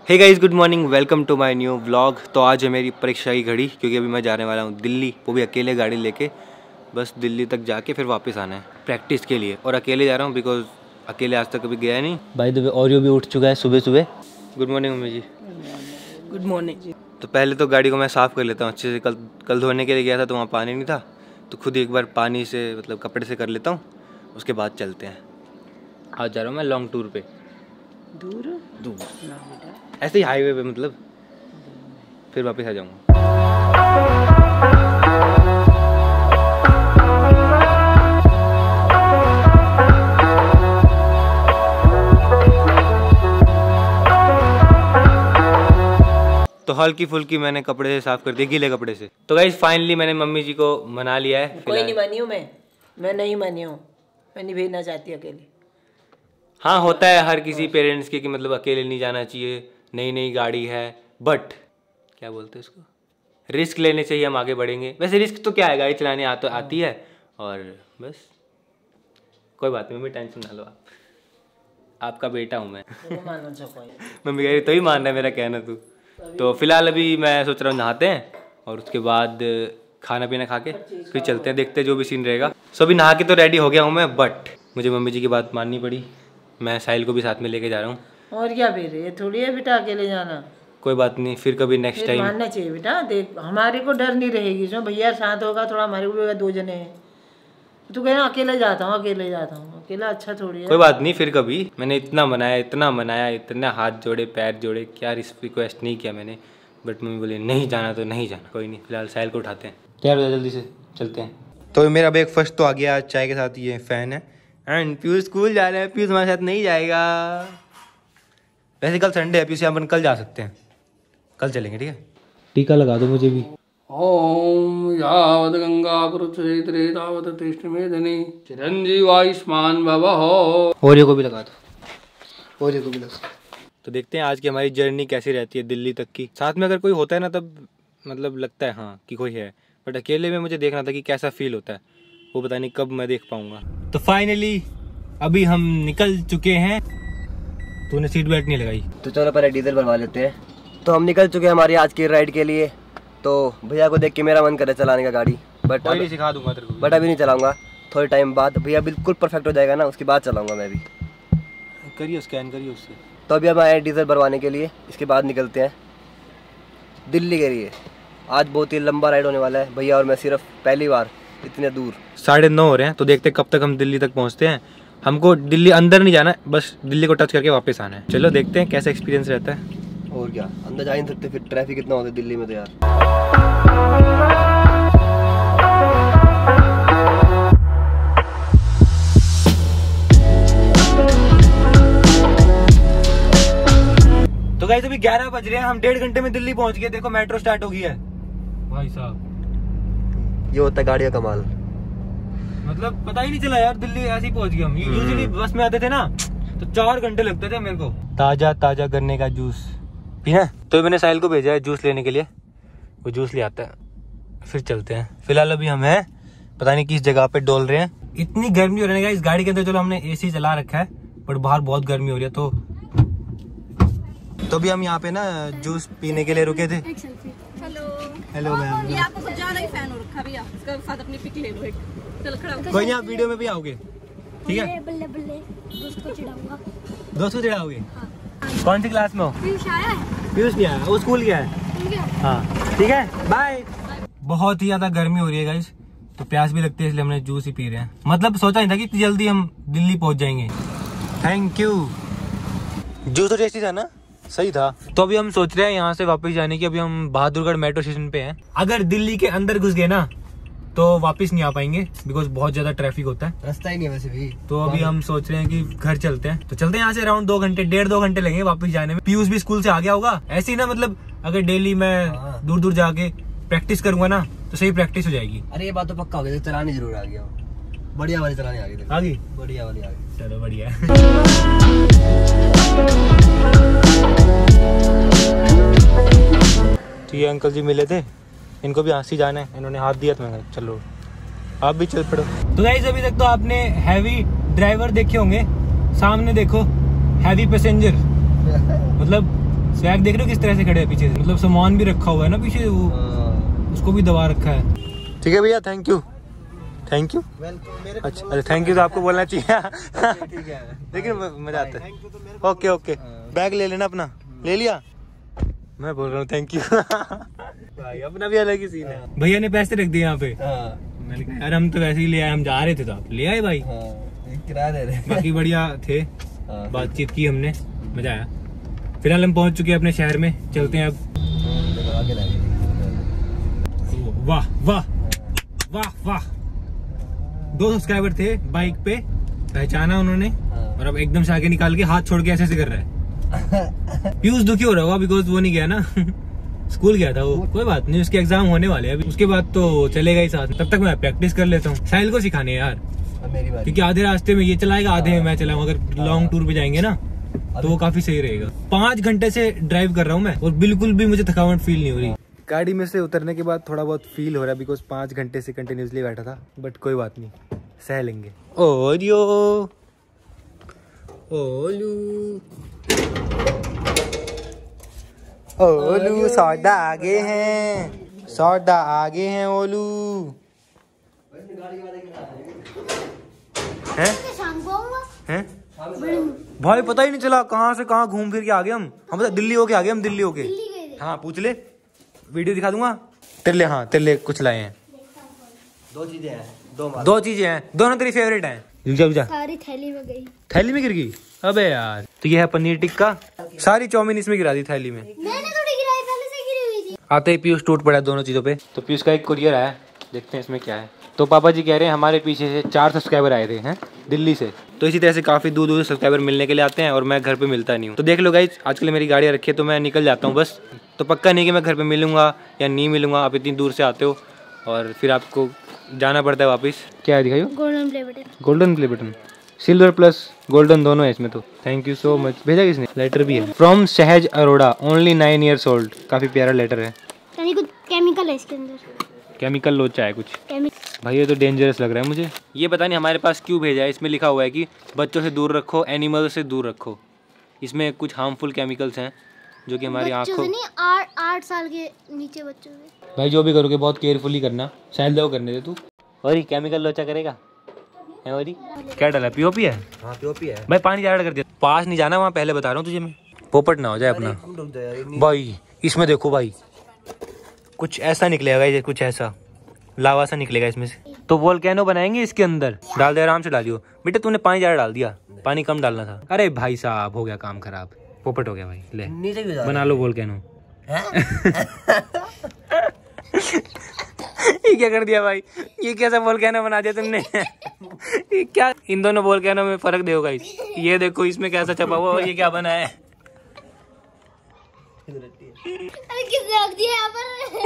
Hey guys, good morning, welcome to my new vlog. तो आज है मेरी परीक्षा की घड़ी, क्योंकि अभी मैं जाने वाला हूँ दिल्ली, वो भी अकेले गाड़ी लेके। बस दिल्ली तक जाके फिर वापस आना है प्रैक्टिस के लिए। और अकेले जा रहा हूँ बिकॉज अकेले आज तक कभी गया नहीं। बाय द वे ऑरियो भी उठ चुका है सुबह सुबह। Good morning mummy ji. Good morning. तो पहले तो गाड़ी को मैं साफ़ कर लेता हूँ अच्छे से। कल धोने के लिए गया था तो वहाँ पानी नहीं था, तो खुद एक बार पानी से मतलब कपड़े से कर लेता हूँ, उसके बाद चलते हैं। आज जा रहा हूँ मैं लॉन्ग टूर पे। दूर ऐसे ही हाईवे पे, मतलब फिर वापस आ जाऊँगा। तो हल्की फुल्की मैंने कपड़े से साफ कर दिए, गीले कपड़े से। तो गाइस फाइनली मैंने मम्मी जी को मना लिया है। कोई नहीं मानी हूँ मैं नहीं मानी हूँ, मैं नहीं भेजना चाहती अकेले। हाँ, होता है हर किसी पेरेंट्स के कि मतलब अकेले नहीं जाना चाहिए, नई नई गाड़ी है, बट क्या बोलते हैं उसको, रिस्क लेने से ही हम आगे बढ़ेंगे। वैसे रिस्क तो क्या है, गाड़ी चलाने आती है और बस। कोई बात नहीं मम्मी, टेंशन ना लो आप, आपका बेटा हूँ मैं। मम्मी कह रही तो ही मान रहा है मेरा कहना तू। तो फिलहाल अभी मैं सोच रहा हूँ नहाते हैं और उसके बाद खाना पीना खा के फिर चलते हैं, देखते हैं जो भी सीन रहेगा। सो अभी नहा के तो रेडी हो गया हूँ मैं, बट मुझे मम्मी जी की बात माननी पड़ी। मैं साहिल को भी साथ में लेके जा रहा हूँ। और क्या फिर, ये थोड़ी है बेटा अकेले जाना। कोई बात नहीं, फिर कभी नेक्स्ट टाइम मानना चाहिए बेटा। देख हमारे को डर नहीं रहेगी, जो भैया साथ होगा थोड़ा, हमारे को भी 2 जने हैं। तू कहना अकेले जाता हूँ अकेला अच्छा थोड़ी है। कोई बात नहीं, फिर कभी। मैंने इतना मनाया, इतना हाथ जोड़े पैर जोड़े, क्या रिक्वेस्ट नहीं किया मैंने, बट मम्मी बोली नहीं जाना तो नहीं जाना। कोई नहीं, फिलहाल साहिल को उठाते हैं। तैयार हो जा, जल्दी से चलते हैं। तो मेरा ब्रेकफास्ट तो आ गया, चाय के साथ ये फ़ैन है। एंड पीयूष स्कूल जा रहे हैं, पीयूष हमारे साथ नहीं जाएगा। वैसे कल संडे है, पीयूष अपन कल जा सकते हैं, कल चलेंगे, ठीक है। टीका लगा दो मुझे भी। ओम यावत् गंगा पुरुषेत्रे तावत् तिष्ठ मेदिनी चिरंजीव आयुष्मान भवः। ओरियो को भी लगा दो, ओरियो को भी लगा। तो देखते हैं आज की हमारी जर्नी कैसी रहती है दिल्ली तक की। साथ में अगर कोई होता है ना तब मतलब लगता है हाँ कि कोई है, बट अकेले में मुझे देखना था कि कैसा फील होता है, वो पता नहीं कब मैं देख पाऊंगा। तो फाइनली अभी हम निकल चुके हैं। तूने सीट बेल्ट नहीं लगाई तो चलो पहले डीजल भरवा लेते हैं। तो हम निकल चुके हैं हमारी आज की राइड के लिए। तो भैया को देख के मेरा मन करे चलाने का गाड़ी, बट अभी सिखा दूंगा तेरे को, बट अभी नहीं चलाऊंगा, थोड़े टाइम बाद। भैया बिल्कुल परफेक्ट हो जाएगा ना, उसके बाद चलाऊंगा मैं भी। करिए स्कैन करिए उससे। तो अभी हम आए डीजल भरवाने के लिए, इसके बाद निकलते हैं दिल्ली के लिए। आज बहुत ही लंबा राइड होने वाला है, भैया और मैं सिर्फ पहली बार इतने दूर। 9:30 हो रहे हैं, तो देखते कब तक हम दिल्ली तक पहुँचते हैं। हमको दिल्ली अंदर नहीं जाना है, बस दिल्ली को टच करके वापस आना है। चलो देखते हैं कैसा एक्सपीरियंस रहता है। और क्या, अंदर जा ही नहीं सकते, फिर ट्रैफिक कितना होता है दिल्ली में तो यार। तो गाइस अभी 11 बज रहे हैं, हम 1.5 घंटे में दिल्ली पहुंच गए। देखो मेट्रो स्टार्ट हो गई है भाई साहब। ये होता है गाड़ी का कमाल, मतलब पता ही नहीं चला यार, दिल्ली ऐसे ही पहुंच गए हम। यूजुअली बस में आते थे ना तो 4 घंटे लगते थे मेरे को। ताजा गन्ने का जूस पीना। तो मैंने साहिल को भेजा है जूस लेने के लिए, वो जूस ले आता है, फिर चलते हैं। फिलहाल अभी हम हैं पता नहीं किस जगह पे डोल रहे हैं। इतनी गर्मी हो रही है इस गाड़ी के अंदर। चलो हमने एसी चला रखा है, बट बाहर बहुत गर्मी हो रही है। तो अभी हम यहाँ पे ना जूस पीने के लिए रुके थे। Hello ma'am. ये आपको कुछ ज्यादा ही फैन हो रखा भैया, इसका साथ अपनी पिक ले लो एक। चलो खड़ा हो। कोई नहीं, आप वीडियो में भी आओगे, ठीक है। बल्ले बल्ले दोस्त को चिढ़ाऊंगा। दोस्त को चिढ़ाओगे? कौन सी क्लास में हो? पीयूष आया है? पीयूष नहीं आया, वो स्कूल गया है। हाँ ठीक है, बाय। बहुत ही ज्यादा गर्मी हो रही है गाइस, तो प्यास भी लगती है, इसलिए हमने जूस ही पी रहे हैं। मतलब सोचा नहीं था कि जल्दी हम दिल्ली पहुंच जाएंगे। Thank you. जूस तो टेस्टी था ना, सही था। तो अभी हम सोच रहे हैं यहाँ से वापस जाने की। अभी हम बहादुरगढ़ मेट्रो स्टेशन पे हैं। अगर दिल्ली के अंदर घुस गए ना तो वापस नहीं आ पाएंगे, बिकॉज बहुत ज्यादा ट्रैफिक होता है, रास्ता ही नहीं वैसे भी। तो अभी हम सोच रहे हैं कि घर चलते हैं। तो चलते हैं यहाँ से। अराउंड 1.5-2 घंटे लगेंगे वापस जाने में। पीयूष भी स्कूल से आ गया होगा। ऐसे ही ना, मतलब अगर डेली मैं दूर दूर जाके प्रैक्टिस करूंगा ना तो सही प्रैक्टिस हो जाएगी। अरे ये बात तो पक्का हो गया, चलानी जरूर आ गया, बढ़िया वाली चलानी आ गई। आ गई बढ़िया वाली आ गई। चलो बढ़िया। तो ये अंकल जी मिले थे, इनको भी हंसी जाना है, इन्होंने हाथ दिया तो मैं चलो आप भी चल पड़ो। तो गाइस अभी तक तो आपने हैवी ड्राइवर देखे होंगे, सामने देखो हैवी पैसेंजर, मतलब स्वैग देख रहे हो किस तरह से खड़े हैं पीछे से, मतलब सामान भी रखा हुआ है ना पीछे, वो उसको भी दबा रखा है। ठीक है भैया, थैंक यू। Thank you. अच्छा, अरे थैंक यू तो आपको बोलना चाहिए। ठीक है, लेकिन मजा आता है। ओके ओके, बैग ले लेना अपना। ले लिया? मैं बोल रहा हूँ थैंक यू। भाई अपना भी अलग ही सीन है। भैया ने पैसे रख दिए यहाँ पे। मैंने कहा यार हम तो वैसे ही ले आए, हम जा रहे थे तो आप ले आए भाई। किराया दे रहे। बाकी बढ़िया थे, बातचीत की हमने, मजा आया। फिलहाल हम पहुंच चुके हैं अपने शहर में, चलते हैं अब। वाह वाह वाह वाह, 2 सब्सक्राइबर थे बाइक पे, पहचाना उन्होंने, और अब एकदम से आगे निकाल के हाथ छोड़ के ऐसे कर रहा है। पीयूष दुखी हो रहा होगा बिकॉज वो नहीं गया ना। स्कूल गया था वो। कोई बात नहीं, उसके एग्जाम होने वाले हैं अभी, उसके बाद तो चलेगा ही साथ। तब तक मैं प्रैक्टिस कर लेता हूँ। साहिल को सिखाने यार, क्योंकि आधे रास्ते में ये चलाएगा, आधे में मैं चलाऊंगा। अगर लॉन्ग टूर पे जाएंगे ना तो वो काफी सही रहेगा। 5 घंटे से ड्राइव कर रहा हूँ मैं, और बिल्कुल भी मुझे थकावट फील नहीं हो रही। गाड़ी में से उतरने के बाद थोड़ा बहुत फील हो रहा है बिकॉज 5 घंटे से कंटिन्यूसली बैठा था, बट कोई बात नहीं, सह लेंगे। ओरियो ओलू ओलू, सौदा आगे हैं, सौदा आगे हैं ओलू। हैं? हैं? भाई पता ही नहीं चला कहाँ से कहाँ घूम फिर के आ गए हम पता दिल्ली होके आ गए हम, दिल्ली होके। हाँ पूछ ले, वीडियो दिखा दूंगा तेरे लिए। हाँ तेरे लिए कुछ लाए हैं, 2 चीजें हैं, 2 चीजें हैं, दोनों तेरी फेवरेट हैं। सारी थैली में गई, थैली में गिर गई? अबे यार, तो ये है पनीर टिक्का, सारी चाउमीन इसमें गिरा दी थैली में। मैंने थोड़ी गिराई, पहले से गिरी हुई थी। आते ही पीयूष टूट पड़ा दोनों चीजों पे। तो पीयूष का एक कुरियर आया, देखते हैं इसमें क्या है। तो पापा जी कह रहे हैं हमारे पीछे से 4 सब्सक्राइबर आए थे हैं दिल्ली से। तो इसी तरह से काफ़ी दूर दूर सब्सक्राइबर मिलने के लिए आते हैं, और मैं घर पे मिलता नहीं हूँ। तो देख लो गाइस, आजकल मेरी गाड़ियाँ रखी है तो मैं निकल जाता हूँ बस। तो पक्का नहीं कि मैं घर पे मिलूंगा या नहीं मिलूंगा। आप इतनी दूर से आते हो और फिर आपको जाना पड़ता है वापस। क्या है दिखाइयो? Golden play button. Golden play button, silver plus golden दोनों है इसमें। तो थैंक यू सो मच। भेजा किसने? लेटर भी है, फ्रॉम सहज अरोड़ा, ओनली 9 years old। काफ़ी प्यारा लेटर है। कुछ केमिकल है इसके अंदर, केमिकल लोचा है कुछ। भाई ये तो डेंजरस लग रहा है मुझे। ये पता नहीं हमारे पास क्यों भेजा है। इसमें लिखा हुआ है कि बच्चों से दूर रखो, एनिमल से दूर रखो। इसमें कुछ हार्मफुल केमिकल्स हैं जो कि हमारी आँखों, 8 साल के नीचे बच्चों से। भाई जो भी करोगे बहुत केयरफुली करना। शायद दो करने दे तू। और ये केमिकल लोचा करेगा है? और क्या डाला? पीओपी है? हाँ पीओपी है भाई, पानी ज़्यादा कर दिया। पास नहीं जाना वहाँ, पहले बता रहा हूँ तुझे मैं, पोपट ना हो जाए अपना। भाई इसमें देखो भाई, कुछ ऐसा निकलेगा, ये कुछ ऐसा लावा सा निकलेगा इसमें से। तो वोल्केनो बनाएंगे इसके अंदर। डाल दे, आराम से डालियो बेटा। तूने पानी ज़्यादा डाल दिया, पानी कम डालना था। अरे भाई साहब, हो गया काम खराब, पोपट हो गया भाई। ले नीचे भी बना लो वोल्केनो। ये क्या कर दिया भाई? ये कैसा वोल्केनो बना दिया तुमने? ये क्या, इन दोनों वोल्केनो में फर्क देखो गाइस। ये देखो इसमें कैसा छपा हुआ, और ये क्या बना है? अरे किसने रख दिया यहाँ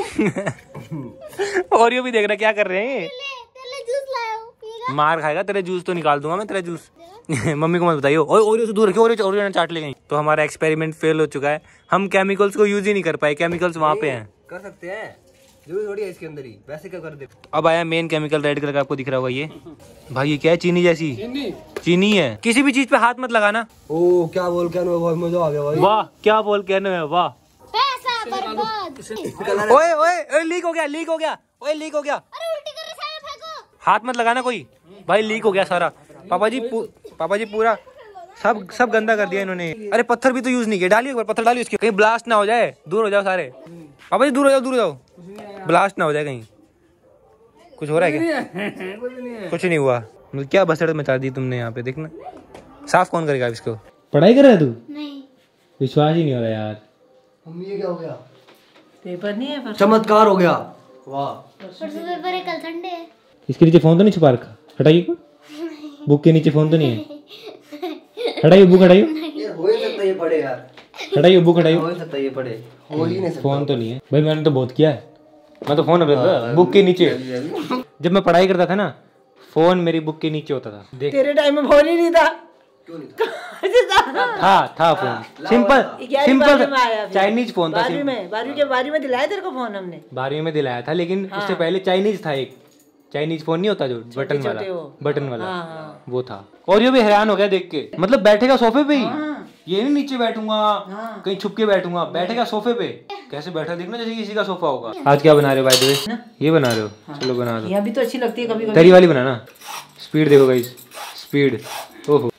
पर? और ये भी देख रहा क्या कर रहे हैं? तेरे जूस लाया हूँ, पिएगा? मार खाएगा तेरे जूस तो निकाल दूंगा मैं तेरा जूस। मम्मी को मत बताइयो। ओरियो से दूर रखियो, ओरियो ने चाट ले गई। तो हमारा एक्सपेरिमेंट फेल हो चुका है। हम केमिकल्स को यूज ही नहीं कर पाए, केमिकल्स वहाँ पे हैं। कर सकते हैं, जरूरी थोड़ी है इसके अंदर ही, वैसे क्या कर दे। अब आया मेन केमिकल, रेड कलर का आपको दिख रहा होगा ये। भाई ये क्या है? चीनी जैसी चीनी है। किसी भी चीज पे हाथ मत लगाना। ओ क्या बोल के मजा आ गया भाई। वाह क्या बोल कहने में, वाह। पैसा बर्बाद। ओए ओए लीक हो गया, लीक हो गया, ओए लीक हो गया। अरे उल्टी कर रहे हैं, फेंको। हाथ मत लगाना कोई। भाई लीक हो गया सारा। पापा जी पूरा सब गंदा कर दिया इन्होंने। अरे पत्थर भी तो यूज नहीं किया। डालिए एक बार पत्थर, डालिए इसके, कहीं ब्लास्ट ना हो जाए। दूर हो जाओ सारे। पापा जी दूर हो जाओ, दूर हो जाओ, ब्लास्ट ना हो जाए कहीं। कुछ हो रहा है क्या? कुछ नहीं हुआ। क्या भसड़ मचा दी तुमने यहाँ पे, देखना। साफ कौन करेगा इसको? पढ़ाई कर रहा है तू? नहीं, विश्वास ही नहीं हो रहा यार। मम्मी ये क्या हो गया? पेपर नहीं है पर चमत्कार हो गया। वाह, परसों पेपर है, कल संडे है। इसके नीचे फोन तो नहीं छुपा रखा? हटाइए, बुक के नीचे फोन तो नहीं है? हटाइए बुक, हटाइए। ये हो ही सकता है ये पढ़े यार। हटाइए बुक, हटाइए। हो ही सकता है ये पढ़े, हो ही नहीं सकता। फोन तो नहीं है भाई, मैंने तो बहुत किया है। मैं तो फोन रखता था बुक के नीचे। जब मैं पढ़ाई करता था ना, फोन मेरी बुक के नीचे होता था। देख तेरे टाइम में फोन ही नहीं था। क्यों नहीं था? था फोन, सिंपल चाइनीज फोन था। 12वीं में दिलाया तेरे को फोन हमने। 12वीं में दिलाया था, लेकिन उससे पहले चाइनीज था एक। चाइनीज फोन नहीं होता जो बटन वाला, वो। बटन वाला वो था। और ये भी हैरान हो गया देख के, मतलब बैठेगा सोफे पे ही ये नहीं नीचे बैठूंगा, हाँ। कहीं छुप के बैठूंगा, बैठेगा सोफे पे। कैसे बैठा देखना जैसे किसी का सोफा होगा। आज क्या बना रहे हो बाय द वे? ये बना रहे हो? चलो बना दो। यहाँ भी तो अच्छी लगती है कभी कभी। तरी वाली बनाना। स्पीड देखो गाइस, स्पीड। ओहो,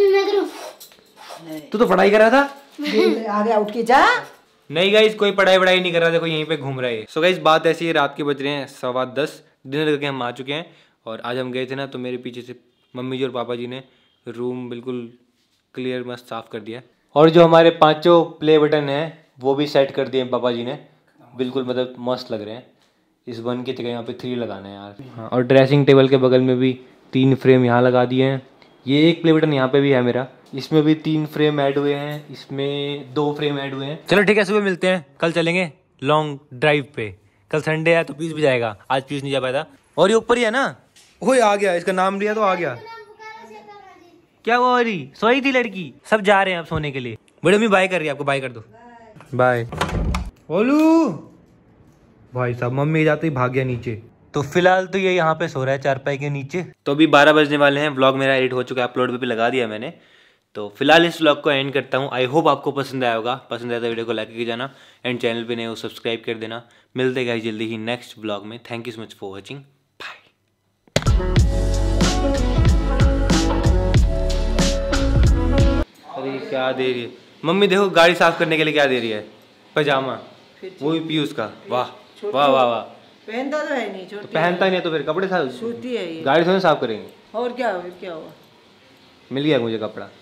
तू तो पढ़ाई कर रहा था। आगे उठ के जा। नहीं गाइस, कोई पढ़ाई नहीं कर रहा, देखो यहीं पे घूम रहा है। सो गाइस बात ऐसी है, रात के बज रहे हैं 10:15, डिनर करके हम आ चुके हैं। और आज हम गए थे ना, तो मेरे पीछे से मम्मी जी और पापा जी ने रूम बिल्कुल क्लियर मस्त साफ कर दिया। और जो हमारे 5 प्ले बटन हैं वो भी सेट कर दिए पापा जी ने, बिल्कुल मतलब मस्त लग रहे हैं। इस 1 की जगह यहाँ पे 3 लगाना है यार। हाँ, और ड्रेसिंग टेबल के बगल में भी 3 फ्रेम यहाँ लगा दिए हैं। ये एक प्ले बटन यहाँ पे भी है मेरा, इसमें भी 3 फ्रेम ऐड हुए हैं, इसमें 2 फ्रेम ऐड हुए हैं। चलो ठीक है, सुबह मिलते हैं। कल चलेंगे लॉन्ग ड्राइव पे। कल संडे है तो पीस भी जाएगा, आज पीस नहीं जा पाया था। और ये ऊपर ही है ना, ओए आ गया, इसका नाम लिया तो आ गया। क्या वो हो रही, सोई थी लड़की। सब जा रहे हैं अब सोने के लिए। बड़ी अम्मी बाय कर रही है आपको, बाय कर दो। बाय ओलू। भाई साहब मम्मी जाते ही भाग गया नीचे। तो फिलहाल तो ये यहाँ पे सो रहा है चारपाई के नीचे। तो अभी 12 बजने वाले हैं, व्लॉग मेरा एडिट हो चुका है, अपलोड पे भी लगा दिया मैंने। तो फिलहाल इस व्लॉग को एंड करता हूँ। आई होप आपको पसंद आया होगा। पसंद आया तो वीडियो को लाइक करके जाना, एंड चैनल पे नए हो सब्सक्राइब कर देना। मिलते हैं जल्दी ही नेक्स्ट व्लॉग में। Thank you so much for watching, bye. अरे क्या दे रही है मम्मी, देखो गाड़ी साफ करने के लिए क्या दे रही है, पजामा, वो भी पीयूष का। वाह वाह वाह वाह। पहनता तो है नहीं, छोटी पहनता नहीं है तो फिर कपड़े साफ, सूती है ये। गाड़ी थोड़ी साफ करेंगे। और क्या, फिर क्या हुआ। मिल गया मुझे कपड़ा।